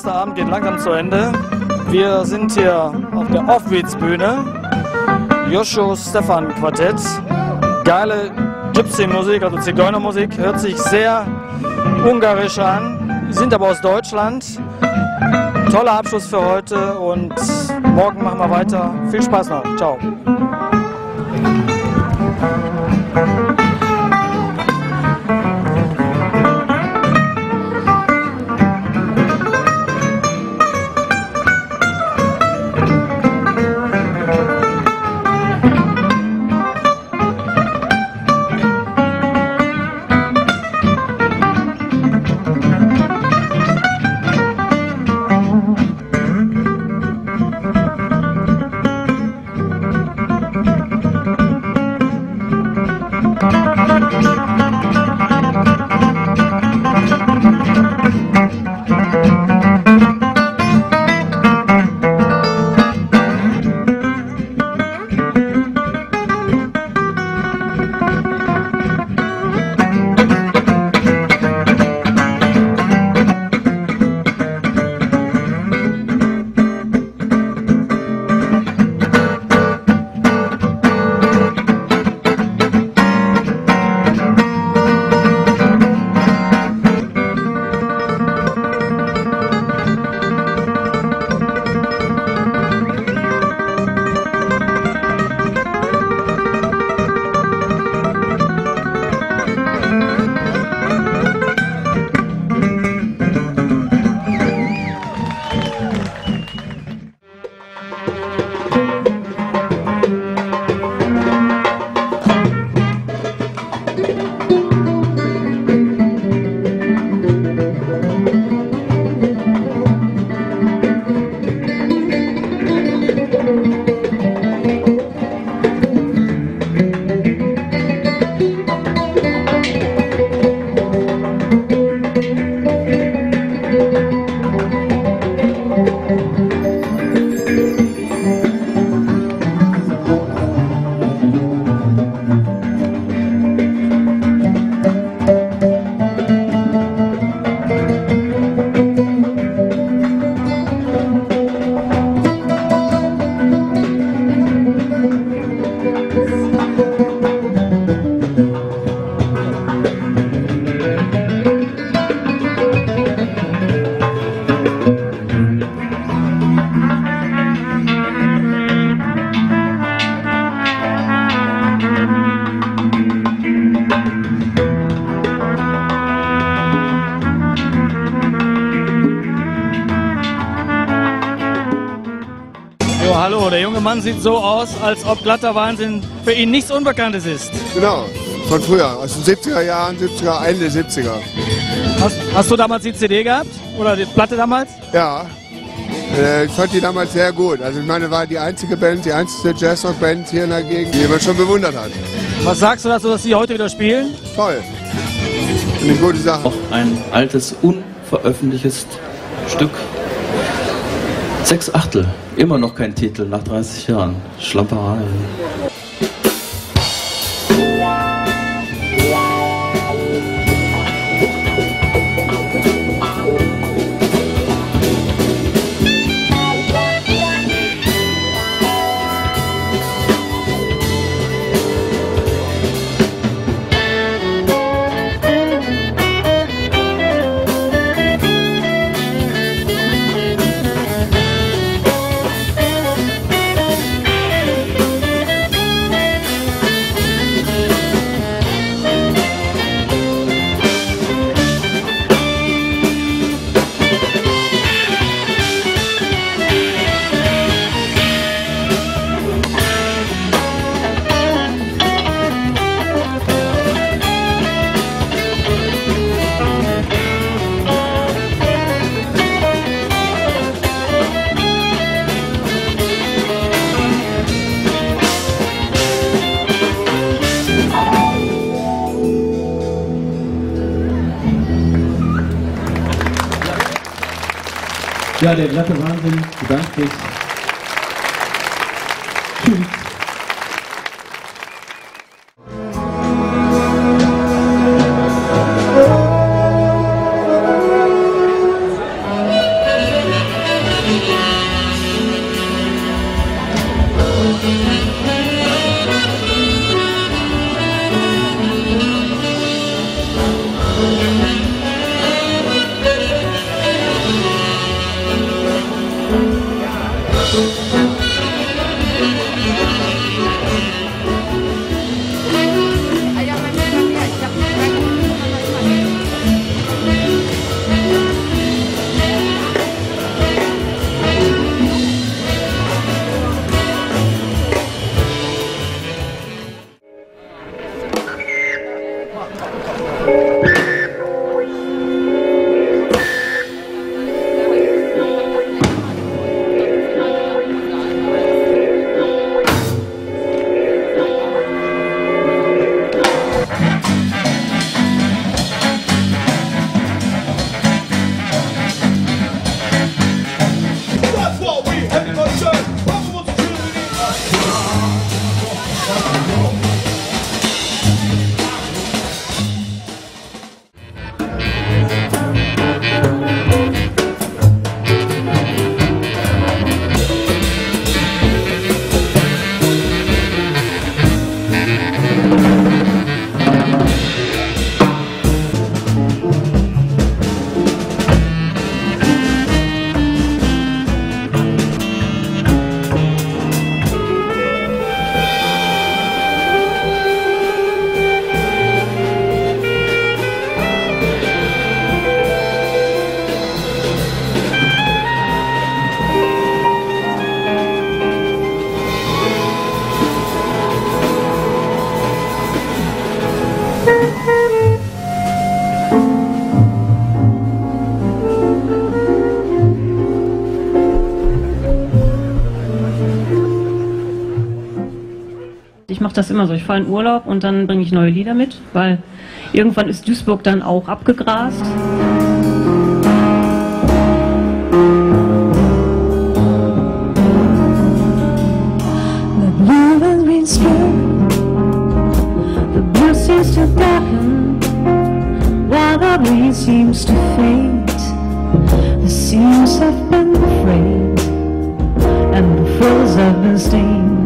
erste Abend geht langsam zu Ende. Wir sind hier auf der Offbeats-Bühne. Joshua Stefan Quartett. Geile Gypsy-Musik, also Zigeunermusik. Hört sich sehr ungarisch an. Wir sind aber aus Deutschland. Toller Abschluss für heute und morgen machen wir weiter. Viel Spaß noch. Ciao. Hallo, der junge Mann sieht so aus, als ob glatter Wahnsinn für ihn nichts Unbekanntes ist. Genau, von früher, aus den 70er Jahren, 70er, Ende 70er. Hast du damals die CD gehabt? Oder die Platte damals? Ja, ich fand die damals sehr gut. Also ich meine, war die einzige Band, die einzige Jazzrock-Band hier in der Gegend, die man schon bewundert hat. Was sagst du dazu, dass sie heute wieder spielen? Toll. Eine gute Sache. Auch ein altes, unveröffentlichtes Stück. 6/8, immer noch kein Titel nach 30 Jahren. Schlamperei. Ja, der glatte Wahnsinn bedankt sich. Tschüss. mache das immer so. Ich fahre in Urlaub und dann bringe ich neue Lieder mit, weil irgendwann ist Duisburg dann auch abgegrast. The blue has been spilled, the blue seems to darken, while the green seems to fade. The seams have been frayed, and the frills have been stained.